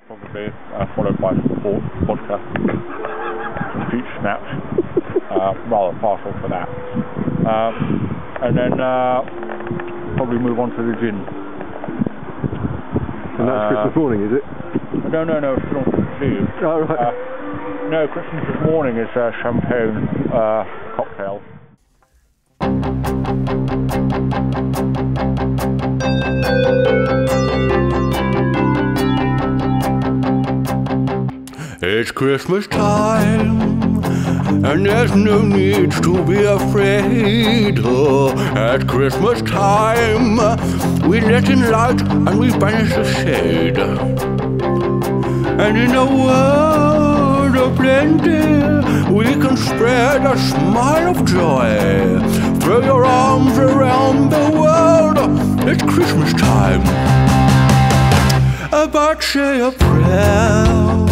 probably followed by some podcasts, some future snaps, rather partial for that. And then probably move on to the gin. And that's Christmas morning, is it? No, it's Christmas Eve. Oh, right. No, Christmas morning is champagne cocktail. It's Christmas time, and there's no need to be afraid. Oh, at Christmas time, we let in light and we banish the shade. And in a world of plenty, we can spread a smile of joy. Throw your arms around the world, it's Christmas time. But say a prayer,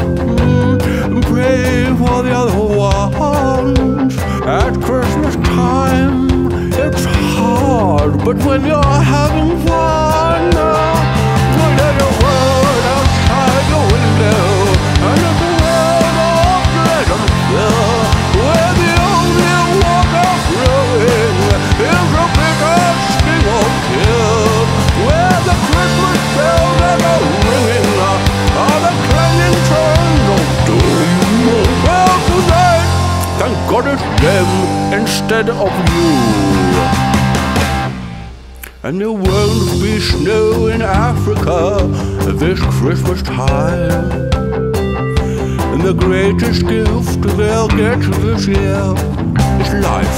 pray for the other ones. At Christmas time, it's hard, but when you're having fun, put out your word outside your window, and let the world all let them fill. Where the only water flowing is a bigger sting or kill. Where the Christmas bells are ringing, are the clanging turns of doom. Well, tonight, thank God it's them instead of you. And there won't be snow in Africa this Christmas time. And the greatest gift they'll get this year is life.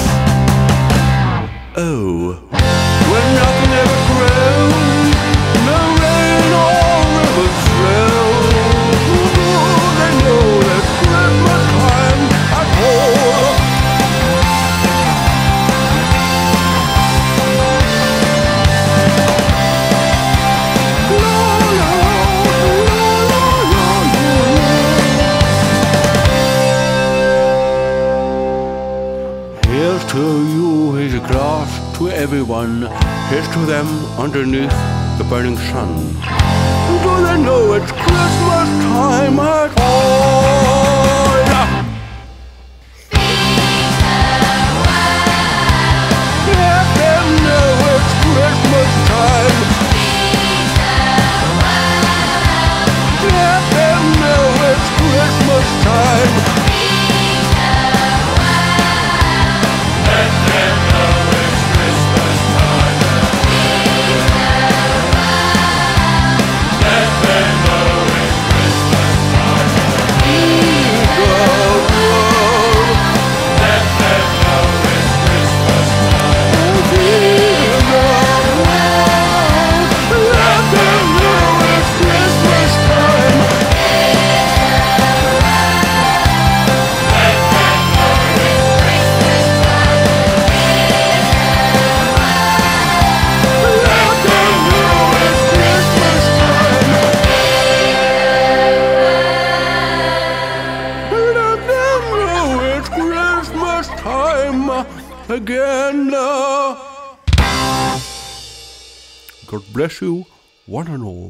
Oh, when nothing ever grows, no rain or river flows, they know it's Christmas time at all. Here's to you, here's a glass to everyone. Here's to them underneath the burning sun. Do they know it's Christmas time at all? Let them know it's Christmas time. Let them know it's Christmas time. Again. God bless you, one and all.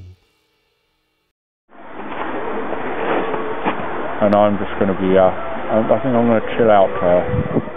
And I'm just going to be, I think I'm going to chill out